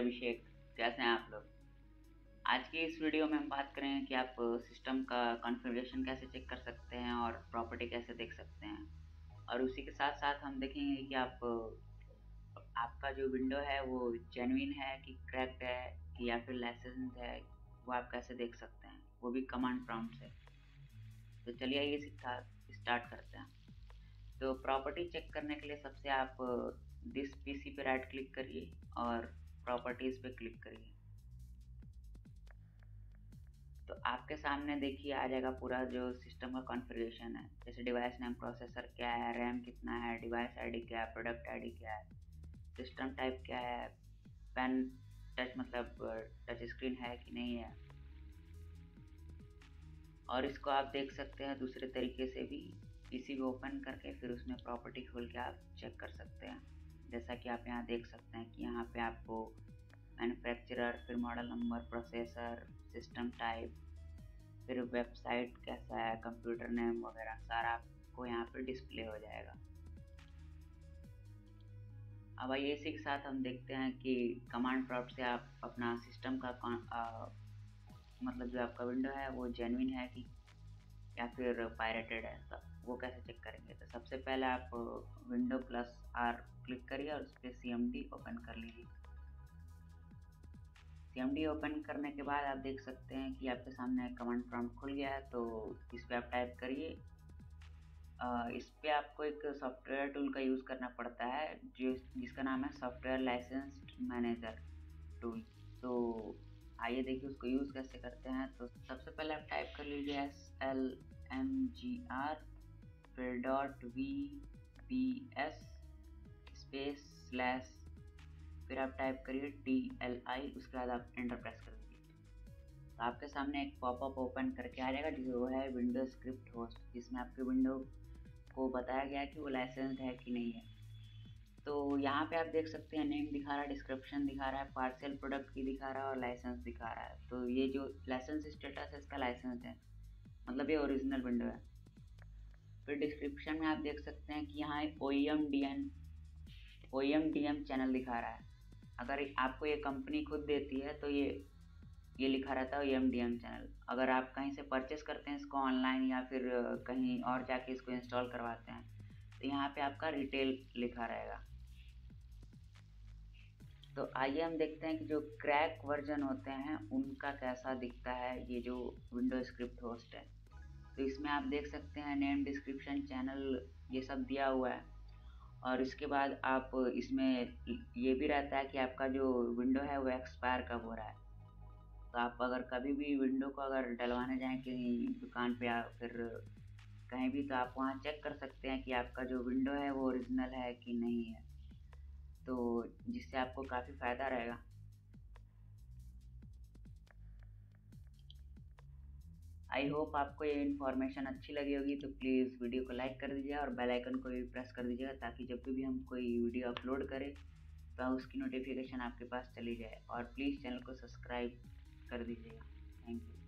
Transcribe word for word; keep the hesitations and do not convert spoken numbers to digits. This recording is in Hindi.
अभिषेक। कैसे हैं आप लोग? आज की इस वीडियो में हम बात करेंगे कि आप सिस्टम का कॉन्फ़िगरेशन कैसे चेक कर सकते हैं और प्रॉपर्टी कैसे देख सकते हैं। और उसी के साथ-साथ हम देखेंगे कि आप आपका जो विंडो है वो जेन्युइन है कि क्रैक्ड है कि या फिर लाइसेंस्ड है, वो आप कैसे देख सकते हैं, वो भी कमांड प्रॉम्प्ट से। तो चलिए ये सीखा स्टार्ट करते हैं। तो प्रॉपर्टी चेक करने के लिए सबसे आप दिस पीसी पे राइट क्लिक करिए और प्रॉपर्टीज़ पे क्लिक करिए। तो आपके सामने देखिए आ जाएगा पूरा जो सिस्टम का कॉन्फ़िगरेशन है, जैसे डिवाइस नेम, प्रोसेसर क्या है, रैम कितना है, डिवाइस आईडी क्या है, प्रोडक्ट आईडी क्या है, सिस्टम टाइप क्या है, पेन टच मतलब टच स्क्रीन है कि नहीं है। और इसको आप देख सकते हैं दूसरे तरीके से भी, पीसी को ओपन करके फिर उसमें प्रॉपर्टी खोल के आप चेक कर सकते हैं। जैसा कि आप यहाँ देख सकते हैं कि यहाँ पे आपको मैन्युफैक्चरर, फिर model number, processor, system type, फिर वेबसाइट कैसा है, कंप्यूटर नेम वगैरह सारा आपको यहाँ पे डिस्प्ले हो जाएगा। अब आइए इसी के साथ हम देखते हैं कि कमांड प्रॉम्प्ट से आप अपना सिस्टम का आ, मतलब जो आपका विंडो है वो जेन्युइन है कि या फिर पायरेटेड है, तो वो कैसे चेक करेंगे। तो सबसे पहले आप विंडो प्लस आर क्लिक करिए और उस पर सी एम डी ओपन कर लीजिए। सी एम डी ओपन करने के बाद आप देख सकते हैं कि आपके सामने कमांड प्रॉम्प्ट खुल गया है। तो इस पर आप टाइप करिए। इस पे आपको एक सॉफ्टवेयर टूल का यूज़ करना पड़ता है जो जिसका नाम है सॉफ्टवेयर लाइसेंस्ड मैनेजर टूल। तो आइए देखिए उसको यूज़ कैसे करते हैं। तो सबसे पहले आप टाइप कर लीजिए S L M G R फिर dot V B S space slash फिर आप टाइप करिए टी एल आई, उसके बाद आप एंटर प्रेस कर दीजिए। तो आपके सामने एक पॉपअप ओपन करके आ जाएगा जिसे वो है विंडो स्क्रिप्ट होस्ट, जिसमें आपके विंडो को बताया गया है कि वो लाइसेंस्ड है कि नहीं है। तो यहाँ पे आप देख सकते हैं नेम दिखा रहा है, डिस्क्रिप्शन दिखा रहा है, पार्शियल प्रोडक्ट की दिखा रहा है और लाइसेंस दिखा रहा है। तो ये जो लाइसेंस स्टेटस है इसका लाइसेंस है, मतलब ये ओरिजिनल विंडो है। फिर डिस्क्रिप्शन में आप देख सकते हैं कि यहाँ O E M D N O E M D M channel दिखा रहा है। अगर आपको ये कंपनी खुद देती है तो ये ये लिखा रहता है O E M D M channel. अगर आप कहीं से परचेस करते हैं इसको ऑनलाइन या फिर कहीं और जाके इसको इंस्टॉल करवाते हैं तो यहाँ पे आपका रिटेल लिखा रहेगा। तो आइए हम देखते हैं कि जो क्रैक वर्जन होते हैं उनका कैसा दिखता है ये जो विंडो स्क्रिप्ट होस्ट है। तो इसमें आप देख सकते हैं नेम, डिस्क्रिप्शन, चैनल ये सब दिया हुआ है। और इसके बाद आप इसमें ये भी रहता है कि आपका जो विंडो है वो एक्सपायर कब हो रहा है। तो आप अगर कभी भी विंडो को अगर डलवाने जाएं कहीं दुकान पे या फिर कहीं भी, तो आप वहाँ चेक कर सकते हैं कि आपका जो विंडो है वो ओरिजिनल है कि नहीं है। तो जिससे आपको काफ़ी फ़ायदा रहेगा। आई होप आपको ये इन्फॉर्मेशन अच्छी लगी होगी। तो प्लीज़ वीडियो को लाइक कर दीजिए और बेल आइकन को भी प्रेस कर दीजिएगा ताकि जब भी हम कोई वीडियो अपलोड करें तो उसकी नोटिफिकेशन आपके पास चली जाए। और प्लीज़ चैनल को सब्सक्राइब कर दीजिएगा। Thank you.